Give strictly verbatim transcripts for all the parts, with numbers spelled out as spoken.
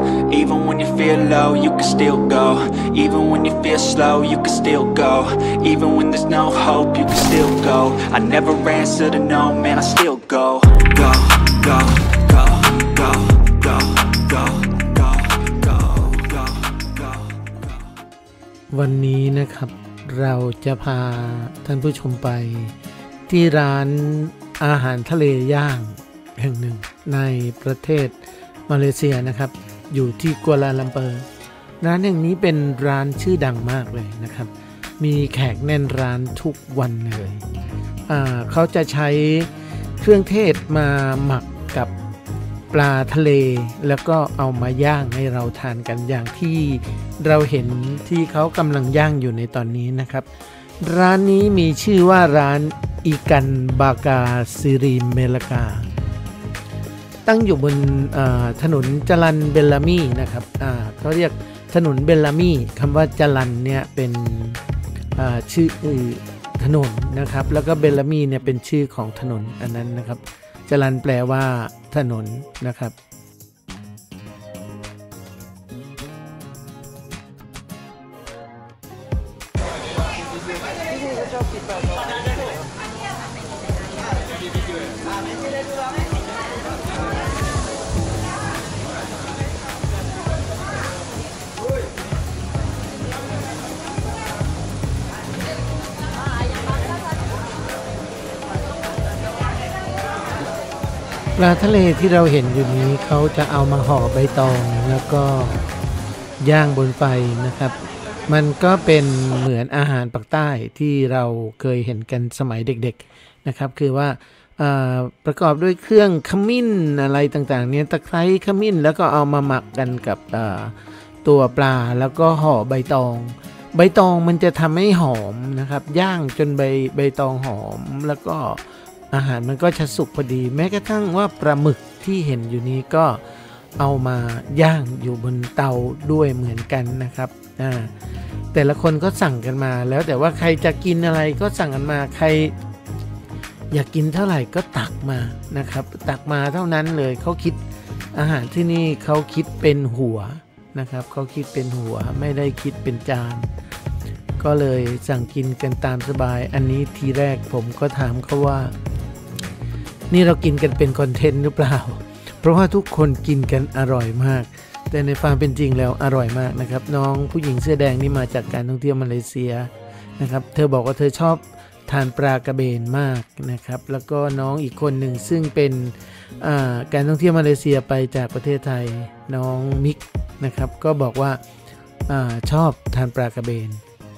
Even when you feel low, you can still go. Even when you feel slow, you can still go. Even when there's no hope, you can still go. I never answer to no, man, I still go. Go, go, go, go, go, go, go, go, go, go. วันนี้นะครับเราจะพาท่านผู้ชมไปที่ร้านอาหารทะเลย่างแห่งหนึ่งในประเทศมาเลเซียนะครับอยู่ที่กัวลาลัมเปอร์ร้านแห่งนี้เป็นร้านชื่อดังมากเลยนะครับมีแขกแน่นร้านทุกวันเลยอ่าเขาจะใช้เครื่องเทศมาหมักกับปลาทะเลแล้วก็เอามาย่างให้เราทานกันอย่างที่เราเห็นที่เขากำลังย่างอยู่ในตอนนี้นะครับร้านนี้มีชื่อว่าร้านอีกันบากาซิริเมลกาตั้งอยู่บนถนนจรันเบลลามีนะครับเขาเรียกถนนเบลลามีคำว่าจรันเนี่ยเป็นชื่อถนนนะครับแล้วก็เบลลามีเนี่ยเป็นชื่อของถนนอันนั้นนะครับจรันแปลว่าถนนนะครับปลาทะเลที่เราเห็นอยู่นี้เขาจะเอามาห่อใบตองแล้วก็ย่างบนไฟนะครับมันก็เป็นเหมือนอาหารปากใต้ที่เราเคยเห็นกันสมัยเด็กๆนะครับคือว่าประกอบด้วยเครื่องขมิ้นอะไรต่างๆเนี่ยตะไคร้ขมิ้นแล้วก็เอามาหมักกันกับตัวปลาแล้วก็ห่อใบตองใบตองมันจะทำให้หอมนะครับย่างจนใบใบตองหอมแล้วก็อาหารมันก็จะสุกพอดีแม้กระทั่งว่าปลาหมึกที่เห็นอยู่นี้ก็เอามาย่างอยู่บนเตาด้วยเหมือนกันนะครับแต่ละคนก็สั่งกันมาแล้วแต่ว่าใครจะกินอะไรก็สั่งกันมาใครอยากกินเท่าไหร่ก็ตักมานะครับตักมาเท่านั้นเลยเขาคิดอาหารที่นี่เขาคิดเป็นหัวนะครับเขาคิดเป็นหัวไม่ได้คิดเป็นจานก็เลยสั่งกินกันตามสบายอันนี้ทีแรกผมก็ถามเขาว่านี่เรากินกันเป็นคอนเทนต์หรือเปล่าเพราะว่าทุกคนกินกันอร่อยมากแต่ในความเป็นจริงแล้วอร่อยมากนะครับน้องผู้หญิงเสื้อแดงนี่มาจากการท่องเที่ยวมาเลเซียนะครับเธอบอกว่าเธอชอบทานปลากระเบนมากนะครับแล้วก็น้องอีกคนหนึ่งซึ่งเป็นการท่องเที่ยวมาเลเซียไปจากประเทศไทยน้องมิกนะครับก็บอกว่าชอบทานปลากระเบน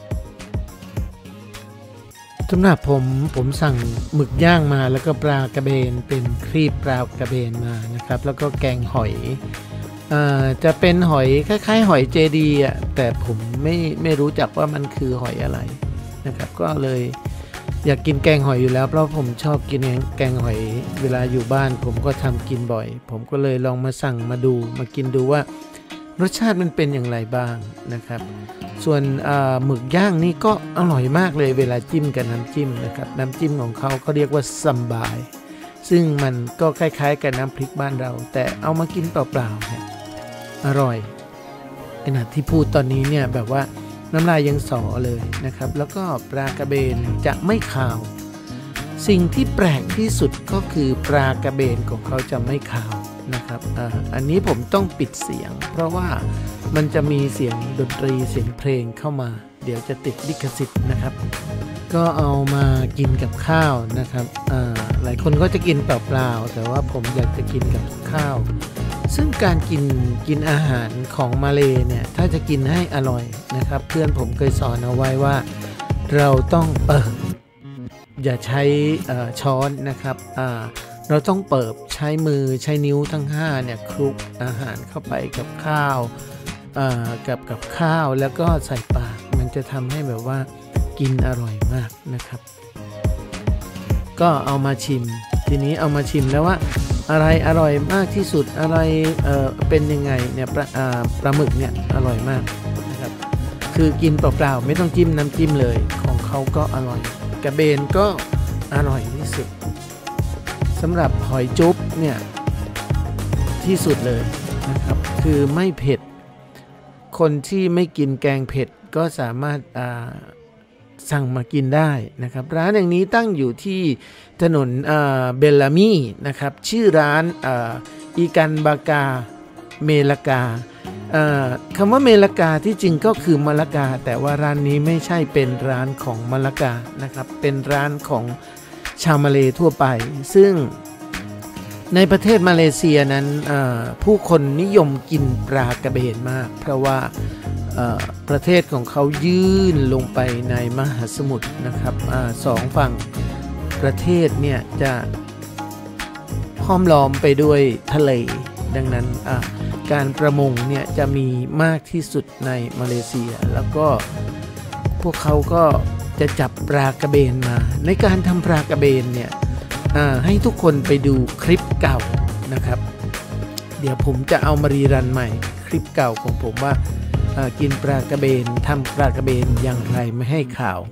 สำหรับผมผมสั่งหมึกย่างมาแล้วก็ปลากระเบนเป็นครีบปลากระเบนมานะครับแล้วก็แกงหอยอ่าจะเป็นหอยคล้ายๆหอยเจดีอ่ะแต่ผมไม่ไม่รู้จักว่ามันคือหอยอะไรนะครับก็เลยอยากกินแกงหอยอยู่แล้วเพราะผมชอบกินแกงหอยเวลาอยู่บ้านผมก็ทำกินบ่อยผมก็เลยลองมาสั่งมาดูมากินดูว่ารสชาติมันเป็นอย่างไรบ้างนะครับส่วนหมึกย่างนี่ก็อร่อยมากเลยเวลาจิ้มกับน้ำจิ้มนะครับน้ำจิ้มของเขาเขาเรียกว่าซัมบายซึ่งมันก็คล้ายๆกับน้ำพริกบ้านเราแต่เอามากินเปล่าๆเนี่ยอร่อยขณะที่พูดตอนนี้เนี่ยแบบว่าน้ำลายยังสอเลยนะครับแล้วก็ปลากระเบนจะไม่คาวสิ่งที่แปลกที่สุดก็คือปลากระเบนของเขาจะไม่คาวนะครับ อ, อันนี้ผมต้องปิดเสียงเพราะว่ามันจะมีเสียงดนตรีเสียงเพลงเข้ามาเดี๋ยวจะติดลิขสิทธิ์นะครับก็เอามากินกับข้าวนะครับหลายคนก็จะกินเปล่าๆแต่ว่าผมอยากจะกินกับข้าวซึ่งการกินกินอาหารของมาเลเนี่ยถ้าจะกินให้อร่อยนะครับเพื่อนผมเคยสอนเอาไว้ว่าเราต้องเปิดอย่าใช้ช้อนนะครับเราต้องเปิดใช้มือใช้นิ้วทั้งห้าเนี่ยคลุกอาหารเข้าไปกับข้าวกับกับข้าวแล้วก็ใส่ปากมันจะทำให้แบบว่ากินอร่อยมากนะครับก็เอามาชิมทีนี้เอามาชิมแล้วว่าอะไรอร่อยมากที่สุดอะไรเอ่อเป็นยังไงเนี่ยปลาปลาหมึกเนี่ยอร่อยมากนะครับคือกินเปล่าๆไม่ต้องจิ้มน้ำจิ้มเลยของเขาก็อร่อยกระเบนก็อร่อยที่สุดสำหรับหอยจุ๊บเนี่ยที่สุดเลยนะครับคือไม่เผ็ดคนที่ไม่กินแกงเผ็ดก็สามารถสั่งมากินได้นะครับร้านอย่างนี้ตั้งอยู่ที่ถนนเบลลามีนะครับชื่อร้านอีกันบากาเมลากาคำว่าเมลากาที่จริงก็คือมะละกาแต่ว่าร้านนี้ไม่ใช่เป็นร้านของมะละกานะครับเป็นร้านของชาวมาเลทั่วไปซึ่งในประเทศมาเลเซียนั้นผู้คนนิยมกินปลากระเบนมากเพราะว่าประเทศของเขายื่นลงไปในมหาสมุทรนะครับอสองฝั่งประเทศเนี่ยจะห้อมล้อมไปด้วยทะเลดังนั้นการประมงเนี่ยจะมีมากที่สุดในมาเลเซียแล้วก็พวกเขาก็จะจับปลากระเบนมาในการทำปลากระเบนเนี่ยให้ทุกคนไปดูคลิปเก่านะครับเดี๋ยวผมจะเอามารีรันใหม่คลิปเก่าของผมว่ากินปลากระเบนทำปลากระเบนอย่างไรไม่ให้ข่าว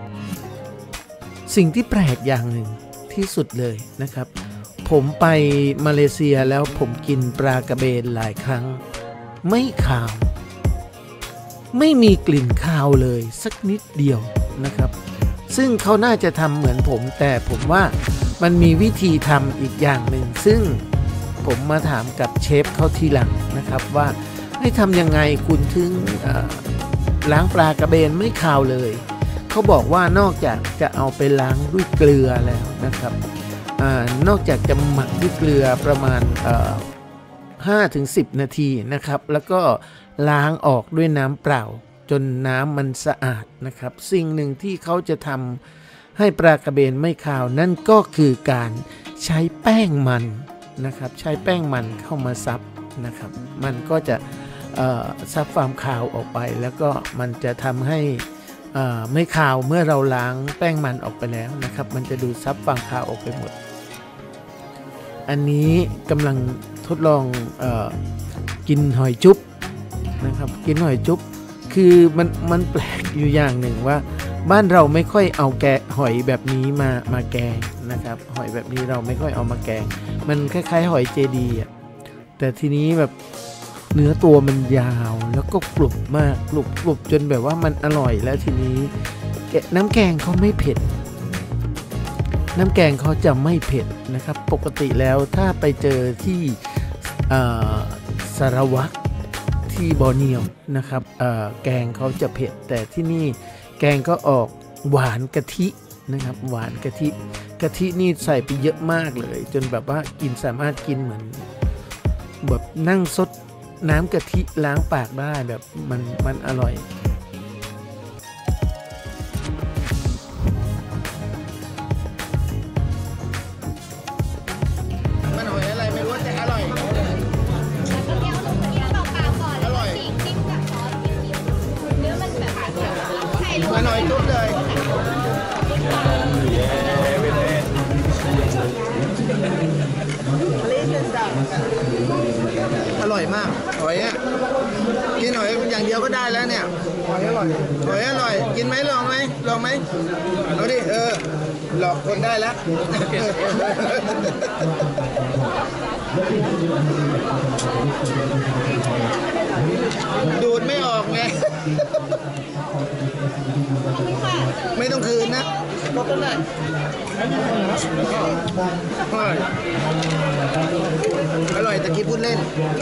สิ่งที่แปลกอย่างหนึ่งที่สุดเลยนะครับผมไปมาเลเซียแล้วผมกินปลากระเบนหลายครั้งไม่ข่าวไม่มีกลิ่นคาวเลยสักนิดเดียวนะครับซึ่งเขาน่าจะทำเหมือนผมแต่ผมว่ามันมีวิธีทำอีกอย่างหนึ่งซึ่งผมมาถามกับเชฟเขาทีหลังนะครับว่าให้ทำยังไงคุณถึงล้างปลากระเบนไม่คาวเลยเขาบอกว่านอกจากจะเอาไปล้างด้วยเกลือแล้วนะครับนอกจากจะหมักด้วยเกลือประมาณ ห้าถึงสิบ นาทีนะครับแล้วก็ล้างออกด้วยน้ำเปล่าจนน้ำมันสะอาดนะครับสิ่งหนึ่งที่เขาจะทำให้ปลากระเบนไม่คาวนั่นก็คือการใช้แป้งมันนะครับใช้แป้งมันเข้ามาซับนะครับมันก็จะซับความคาวออกไปแล้วก็มันจะทำให้ไม่คาวเมื่อเราล้างแป้งมันออกไปแล้วนะครับมันจะดูดซับความคาวออกไปหมดอันนี้กำลังทดลองเอ่อกินหอยจุ๊บนะครับกินหอยจุ๊บคือมันมันแปลกอยู่อย่างหนึ่งว่าบ้านเราไม่ค่อยเอาแกะหอยแบบนี้มามาแกงนะครับหอยแบบนี้เราไม่ค่อยเอามาแกงมันคล้ายๆหอยเจดีอ่ะแต่ทีนี้แบบเนื้อตัวมันยาวแล้วก็กรุบมากกรุบกรุบจนแบบว่ามันอร่อยแล้วทีนี้น้ำแกงเขาไม่เผ็ดน้ำแกงเขาจะไม่เผ็ดนะครับปกติแล้วถ้าไปเจอที่สารวัตรที่บอร์เนียวนะครับแกงเขาจะเผ็ดแต่ที่นี่แกงก็ออกหวานกะทินะครับหวานกะทิกะทินี่ใส่ไปเยอะมากเลยจนแบบว่ากินสามารถกินเหมือนแบบนั่งซดน้ำกะทิล้างปากได้แบบมันมันอร่อยมันหอยอะไรไม่รู้แต่อร่อยอร่อยมันหอยจุ๊บเลยอร่อยมากหอยอ่ะกินหอยอย่างเดียวก็ได้แล้วเนี่ยหอยอร่อยหอยอร่อยกินไหมลองไหมลองไหมเอาดิเออหลอกคนได้แล้วดูดไม่ออกไงไม่ต้องคืนนะบอกกันเลยอร่อยตะกี้พูดเล่น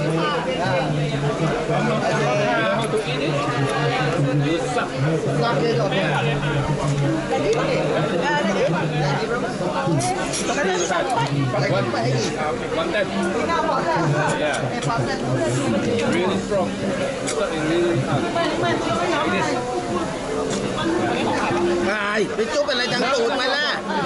ไปจุ๊บอะไรจังตูดมาล่ะ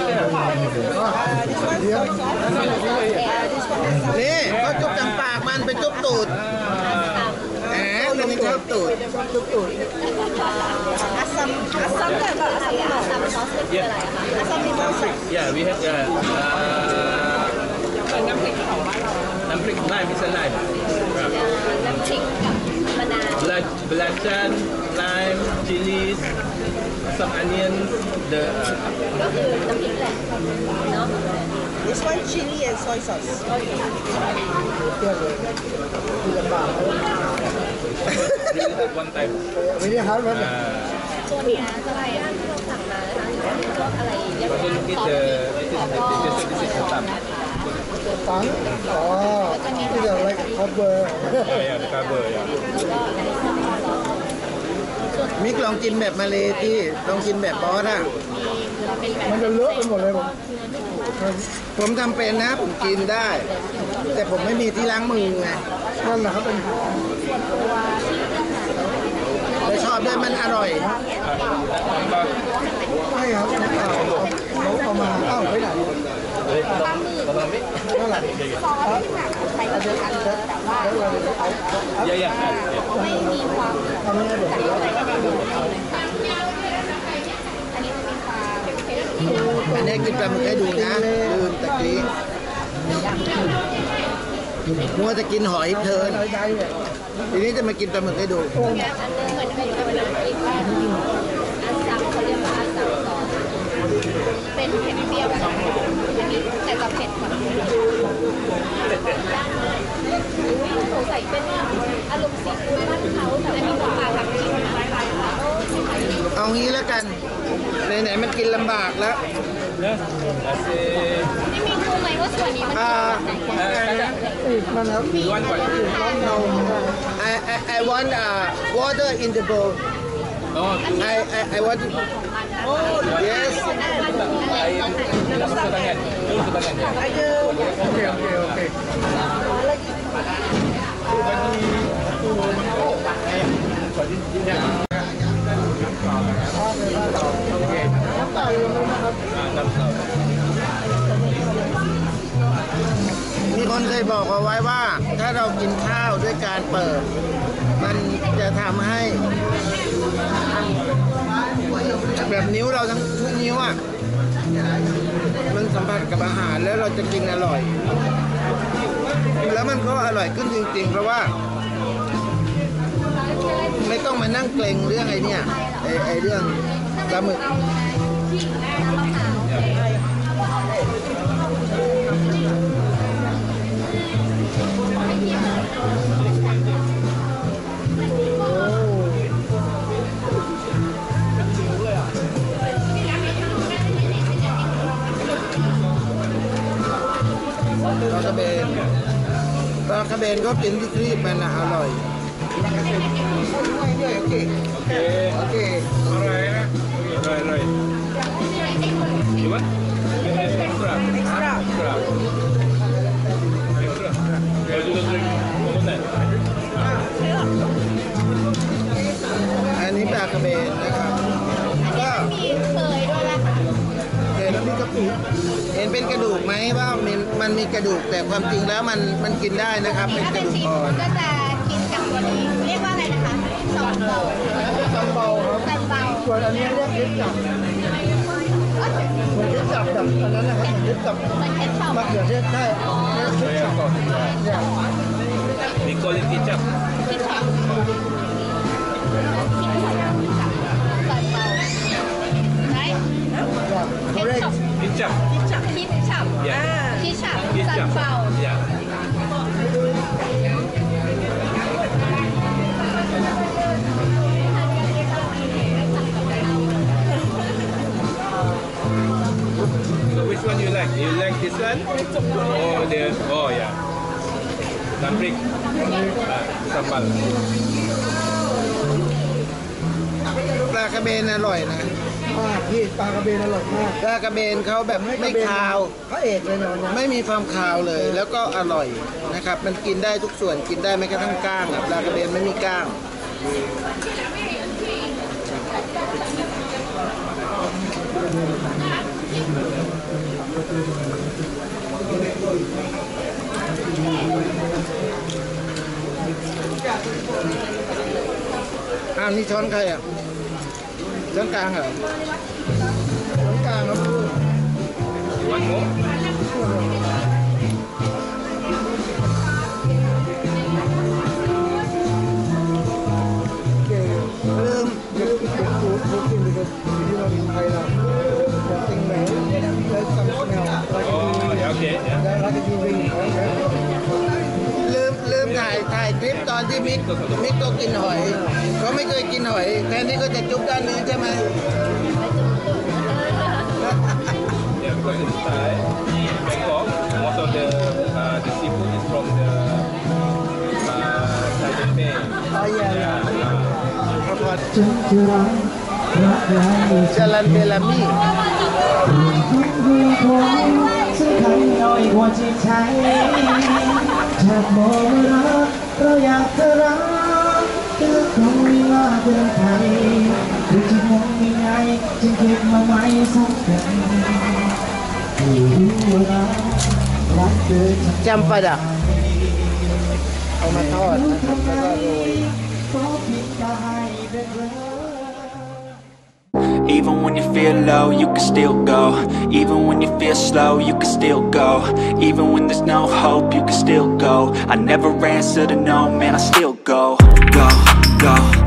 นี่ก็จุ๊บจังปากมันไปจุ๊บตูดแหมมันไม่จุ๊บตูดอัสซัมอัสซัมแต่แบบอัสซัมอัสซัมซอสคืออะไรคะอัสซัมมีซอส Yeah, we have uh, uh, น้ำพริกของบ้านเราน้ำพริกไลม์ is a lime น้ำพริกกับมะนาว black belacan lime chilies some onions the ก็คือน้ำพริกแหละเนาะ This one chili and soy sauce. วันไทม์ไม่ได้ครับมันตัวเนี้ยจะเป็นย่างที่เราสั่งมานะคะที่เป็นพวกอะไรย่างก็คือที่เจอที่เจอที่เจอที่เจอตับฟังอ๋อที่เดี๋ยวอะไรคอเบอร์ใช่อะคาเบอร์อะมิกลองกินแบบมาเลยที่ลองกินแบบบอสอ่ะมันจะเลอะไปหมดเลยผมผมทำเป็นนะผมกินได้ แต่ผมไม่มีที่ล้างมือไงนั่นแหละครับเป็นแต่ชอบด้วยมันอร่อยไม่ครับเอาเอาเอามาเอ้าไปไหนนั่นแหละเยอะๆไม่มีความทำให้เดี๋ยวอันนี้จะมีความเผ็ดอันนี้กินปลาหมึกให้ดูนะลืมตะกี้มัวจะกินหอยเพลินใจเนี่ยทีนี้จะมากินปลาหมึกให้ดูอันนึงเหมือนเป็นเป็นน้ำพริกอันซังเขาเรียกว่าอันซังซอสเป็นเผ็ดเปรี้ยวแบบอันนี้แต่จะเผ็ดกว่าสงสัยเป็นอารมณ์ซีฟู้ดบ้านเขาแต่อันนี้ก็ปลาทับทิมเอางี้แล้วกันไหนๆมันกินลำบากแล้วไม่มีรู้ไหมว่าส่วนนี้มันอ่ามันครับวันก่อนร้อนเรา I I I want uh, water in the bowl อ๋อ I I I want yes ไอ้เราสุดตั้งเงินสุดตั้งเงินโอเคโอเคโอเคน้ำตาลลงแล้วนะครับน้ำเต้ามีคนเคยบอกเอาไว้ว่า ถ้าเรากินข้าวด้วยการเปิด มันจะทำให้ แบบนิ้วเราทั้งทุกนิ้วอ่ะมันสัมผัสกับอาหารแล้วเราจะกินอร่อย แล้วมันก็อร่อยขึ้นจริงๆ เพราะว่า ไม่ต้องมานั่งเกรงเรื่องไอ้เนี่ยไอ้ไอ้เรื่องปลาหมึกปลากระเบนปลากระเบนก็กินที่ครีบมันนะอร่อยโอเคโอเคอะไรนะอะไรอะไรอีวันเอ็กซ์ตร้าเอ็กซ์ตร้าเอ็กซ์ตร้าเอ็กซ์ตร้าเดี๋ยวจะดื่มโมเดลอันนี้ปลากระเบนนะครับก็มีเคยด้วยนะคะเห็นมีกระปิเห็นเป็นกระดูกไหมว่ามันมันมีกระดูกแต่ความจริงแล้วมันมันกินได้นะครับเป็นถ้าก เป็ระนดูกซีอ่อฟู้นดก็จะกินกับตัวนี้เรียกว่าอะไรนะคะซอสเบาตำเบาครับแต่เบาส่วนอันนี้เรียกเล็กจับเหมือนเล็กจับแบบอันนั้นนะครับเหมือนเล็กจับมันเผ็ดชอบมะเขือเทศใช่เล็กจับเนี่ยมีโคลินกิจับที่ชอบซอสเบาไร correct กิจับคิดฉับคิดฉับ Yeah คิดฉับกิซอจัสบเบาอย่า So which one you like? You like this one? Oh, the oh yeah. Dumpling. Ah, sambal. ปลากระเบนอร่อยนะมากพี่ปลากระเบนอร่อยมากปลากระเบนเขาแบบไม่คาวพระเอกเลยนะวันนี้ไม่มีความคาวเลย แล้วก็อร่อยนะครับ มันกินได้ทุกส่วนกินได้ไม่กระทั่งก้างอะปลากระเบนไม่มีก้างอ้าวนี่ช้อนใครอ่ะช้อนกลางเหรอช้อนกลางครับ You want more? เก่งลืมเด็กเด็กฟูดฟูดกินเด็กที่เราไทยเราจริงไหม there's some smell like Oh, yeah, okay. มิโกะกินหอยเขาไม่เคยกินหอยแทนที่ก็จะจุ๊บด้านนี้ใช่ไหม Yeah, because in Thai, Bangkok, most of the uh, the seafood is from the uh, Taipei. Oh yeah. Yeah. จนจะรักรักไรจารันเบลามี่ดูผมสักครั้งน้อยกว่าที่ใช้ถ้าบอกว่ารักเราอยากจะรักก็คงไม่ว่าเดินไปหรือจะมองยังไงจึงเก็บมาไว้สักกันรู้ว่ารักเกินจำปาดะเอามาทอดนะครับแล้วก็โรยก็เพียงจะให้เป็นเรื่อง Even when you feel low, you can still go. Even when you feel slow, you can still go. Even when there's no hope, you can still go. I never answer to no, man, I still go. Go, go.